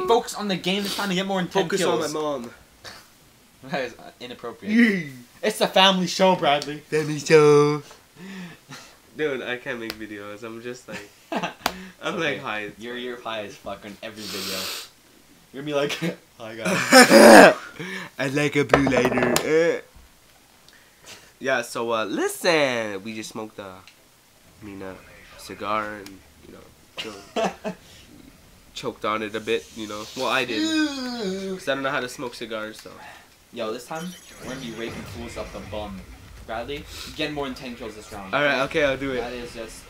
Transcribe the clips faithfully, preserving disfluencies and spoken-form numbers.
Hey, focus on the game. It's trying to get more than ten Focus kills. on my mom. That is uh, inappropriate. It's a family show, Bradley. Family show. Dude, I can't make videos. I'm just like, I'm okay. like high. You're you're high as fuck on every video. You're gonna be like, hi guys. I like a blue lighter. Yeah. So uh, listen, we just smoked a, I mean a cigar and you know, choked, choked on it a bit. You know. Well, I did. Cause I don't know how to smoke cigars. So. Yo, this time we're gonna be raping fools up the bum. Bradley, you're getting more than ten kills this round. Alright, okay, I'll do it. That is just...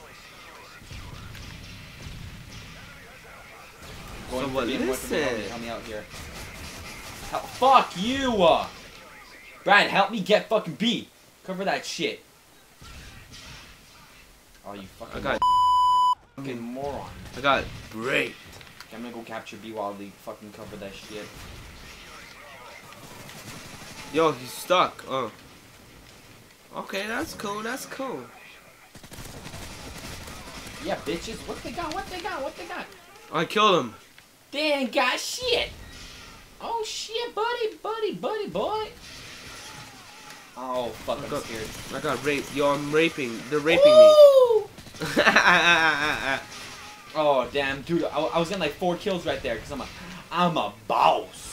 So what, listen. Help me, help me out here. Help, fuck you! Uh. Brad, help me get fucking B. Cover that shit. Oh, you fucking, I got fucking moron. I got raped. Okay, I'm gonna go capture B while they fucking cover that shit. Yo, he's stuck. Oh. Okay, that's cool, that's cool. Yeah, bitches. What they got? What they got? What they got? I killed him. They ain't got shit. Oh shit, buddy, buddy, buddy, boy. Oh fuck, I I'm got, scared. I got raped. Yo, I'm raping. They're raping Ooh! me. Oh damn, dude, I, I was getting like four kills right there because I'm a, I'm a boss.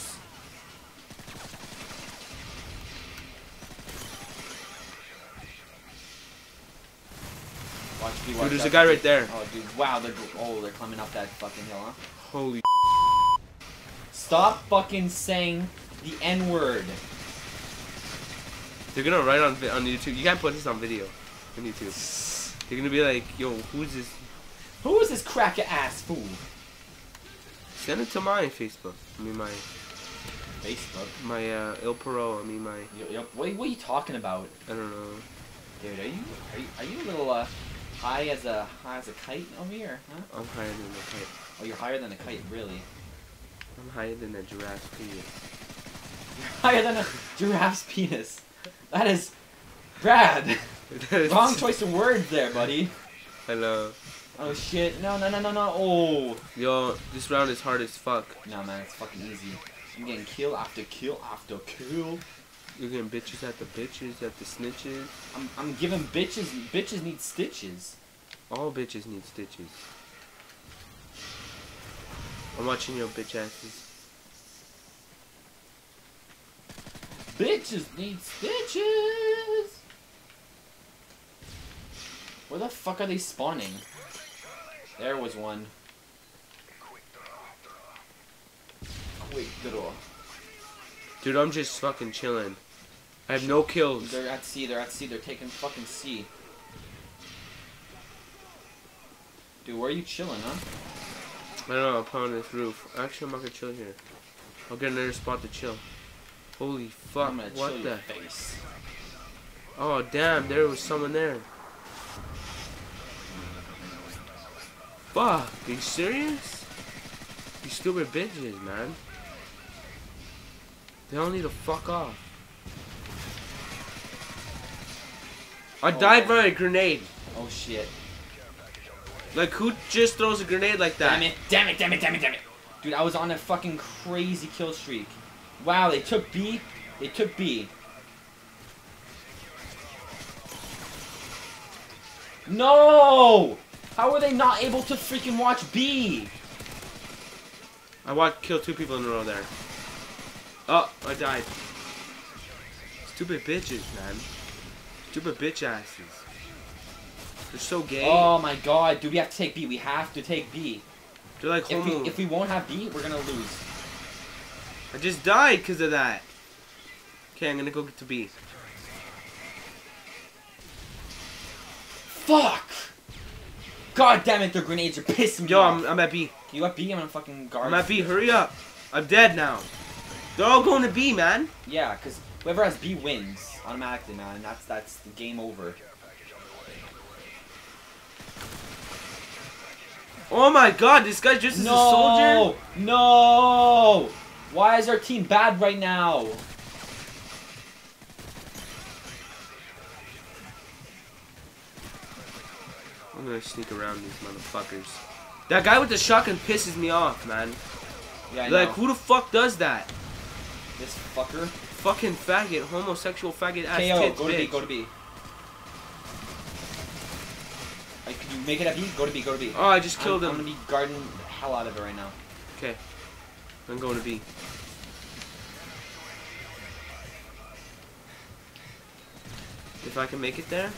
Watch me, watch Dude, there's out. a guy right there. Oh dude, wow, they're oh they're climbing up that fucking hill, huh? Holy. Stop fucking saying the N word. They're gonna write on on YouTube. You can't put this on video on YouTube. They're gonna be like, yo, who's this? Who is this cracker ass fool? Send it to my Facebook. I mean my Facebook. my uh Il Pro. I mean my. Yo, yo, what, what are you talking about? I don't know. Dude, are you are you, are you a little uh high as a high as a kite over here, huh? I'm higher than a kite. Oh, you're higher than a kite, really. I'm higher than a giraffe's penis. You're higher than a giraffe's penis. That is, Brad. Wrong choice of words there, buddy. Hello. Oh shit! No, no, no, no, no! Oh. Yo, this round is hard as fuck. No man, it's fucking easy. I'm getting kill after kill after kill. You're getting bitches at the bitches at the snitches. I'm I'm giving bitches bitches need stitches. All bitches need stitches. I'm watching your bitch asses. Bitches need stitches. Where the fuck are they spawning? There was one. Quick draw. Dude, I'm just fucking chilling. I have no kills. They're at C, they're at C, they're taking fucking C. Dude, where are you chilling, huh? I don't know, I'm on this roof. Actually, I'm not gonna chill here. I'll get another spot to chill. Holy fuck, I'm gonna what chill the? your face. Oh, damn, there was someone there. Fuck, are you serious? You stupid bitches, man. They all need to fuck off. I Oh, died man. by a grenade. Oh shit. Like, who just throws a grenade like that? Damn it, damn it, damn it, damn it, damn it. Dude, I was on a fucking crazy kill streak. Wow, they took B. They took B. No! How are they not able to freaking watch B? I watched kill two people in a row there. Oh, I died. Stupid bitches, man. Stupid bitch asses. They're so gay. Oh my god, dude, we have to take B. We have to take B. They're like If we, homo. if we won't have B, we're gonna lose. I just died because of that. Okay, I'm gonna go get to B. Fuck! God damn it, their grenades are pissing me Yo, off. I'm, I'm at B. You at B? I'm gonna fucking guard. I'm at B. Hurry up. I'm dead now. They're all going to B, man. Yeah, because whoever has B wins automatically, man. That's that's the game over. Oh my god, this guy just is No! a soldier? No! Why is our team bad right now? I'm gonna sneak around these motherfuckers. That guy with the shotgun pisses me off, man. Yeah, I like, know. who the fuck does that? This fucker. Fucking faggot, homosexual faggot ass K O, tits, go to bitch. B, go to B. Right, can you make it at B? Go to B, go to B. Oh, I just killed I'm, him. I'm gonna be guarding the hell out of it right now. Okay. I'm going to B. If I can make it there,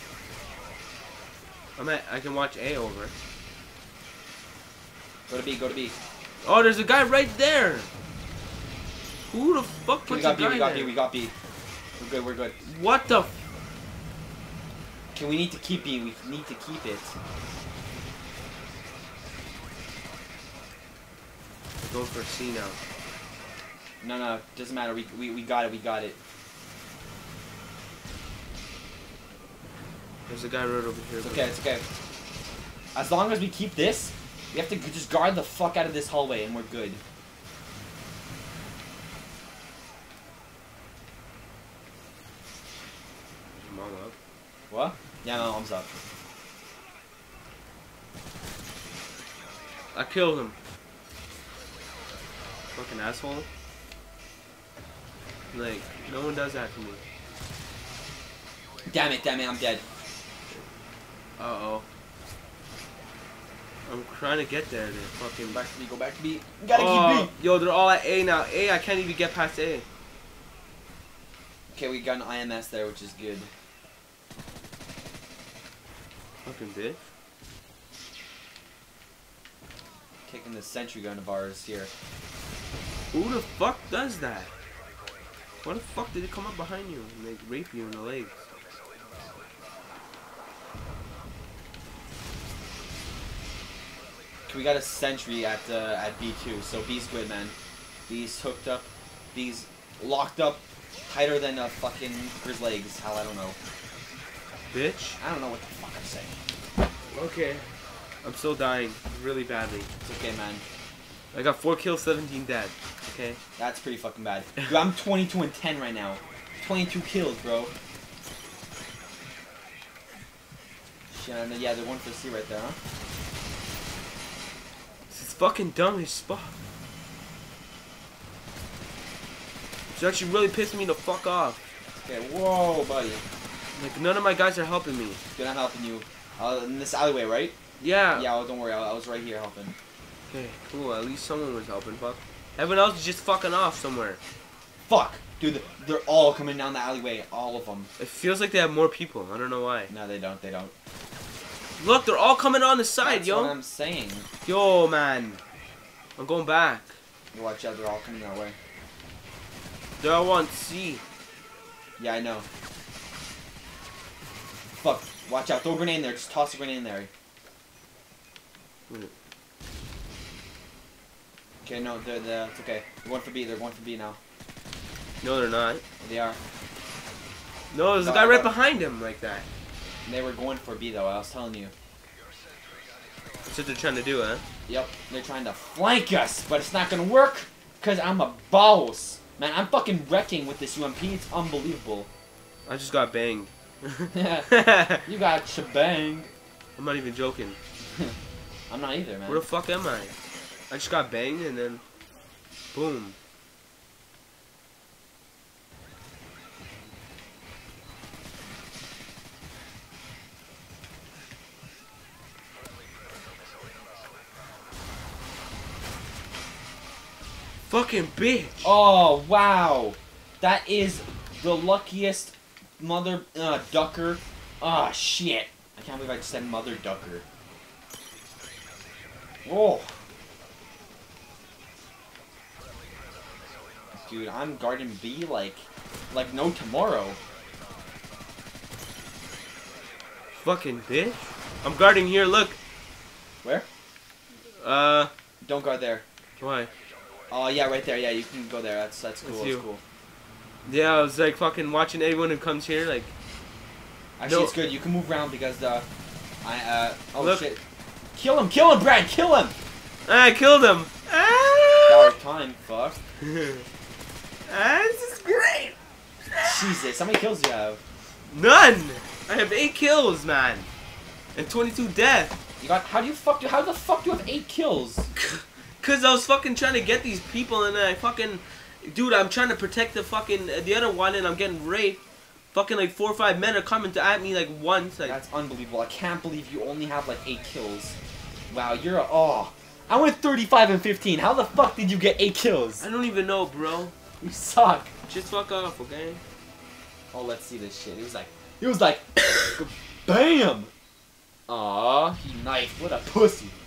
I'm at, I can watch A over. Go to B, go to B. Oh, there's a guy right there. Who the fuck Okay, puts we got a B, guy we got there? B, we got B. We're good, we're good. What the? F Okay, we need to keep B, we need to keep it. I'm going for C now. No, no, doesn't matter, we, we, we got it, we got it. There's a guy right over here. It's okay, it's okay. As long as we keep this, we have to g- just guard the fuck out of this hallway and we're good. Is your mom up? What? Yeah, my mom's up. I killed him. Fucking asshole. Like, no one does that to me. Damn it, damn it, I'm dead. Uh-oh. I'm trying to get there. They fucking... Back to B, go back to B. We gotta oh, keep B! Yo, they're all at A now. A, I can't even get past A. Okay, we got an I M S there, which is good. Fucking bitch. Kicking the sentry gun of ours here. Who the fuck does that? Why the fuck did it come up behind you and like rape you in the legs? We got a sentry at uh, at B two, so B's good, man. B's hooked up. B's locked up tighter than a fucking his legs. Hell, I don't know. Bitch. I don't know what the fuck I'm saying. Okay. I'm still dying really badly. It's okay, man. I got four kills, seventeen dead. Okay. That's pretty fucking bad. Dude, I'm twenty-two and ten right now. twenty-two kills, bro. Shit, I know, yeah, they're one for C right there, huh? This is fucking dumb as fuck. It's actually really pissing me the fuck off. Okay, whoa, buddy. Like, none of my guys are helping me. Dude, I'm helping you. Uh, in this alleyway, right? Yeah. Yeah, well, don't worry. I, I was right here helping. Okay, cool. At least someone was helping, fuck. Everyone else is just fucking off somewhere. Fuck! Dude, they're all coming down the alleyway. All of them. It feels like they have more people. I don't know why. No, they don't. They don't. Look, they're all coming on the side, That's yo. what I'm saying. Yo, man. I'm going back. You watch out. They're all coming our way. They're all on C. Yeah, I know. Fuck. Watch out. Throw a grenade in there. Just toss a grenade in there. Wait. Okay, no, they're, they're, it's okay. They're going for B. They're going for B now. No, they're not. They are. No, there's a No, guy I right got- behind him like that. They were going for B though. I was telling you. That's what they're trying to do, huh? Yep. They're trying to flank us, but it's not gonna work because I'm a boss. Man, I'm fucking wrecking with this U M P. It's unbelievable. I just got banged. You got shebang. I'm not even joking. I'm not either, man. Where the fuck am I? I just got banged and then boom. Fucking bitch. Oh, wow. That is the luckiest mother uh, ducker. Ah, shit. I can't believe I just said mother ducker. Oh. Dude, I'm guarding B like, like no tomorrow. Fucking bitch. I'm guarding here, look. Where? Uh, Don't guard there. why? Oh, yeah, right there. Yeah, you can go there. That's that's cool. That's That's you. cool. Yeah, I was like fucking watching anyone who comes here, like. Actually, No. it's good. You can move around because the, I uh oh Look. shit, kill him, kill him, Brad, kill him. I killed him. Dollar Ah! time, fuck. Ah, this is great. Jesus, how many kills do you have? None. I have eight kills, man, and twenty-two deaths. You got? How do you fuck? How the fuck do you have eight kills? Cause I was fucking trying to get these people, and then I fucking, dude, I'm trying to protect the fucking the other one, and I'm getting raped. Fucking like four or five men are coming to at me like once. Like, that's unbelievable. I can't believe you only have like eight kills. Wow, you're a oh. I went thirty-five and fifteen. How the fuck did you get eight kills? I don't even know, bro. You suck. Just fuck off, okay? Oh, let's see this shit. He was like, he was like, bam. Aw, he knifed. What a pussy.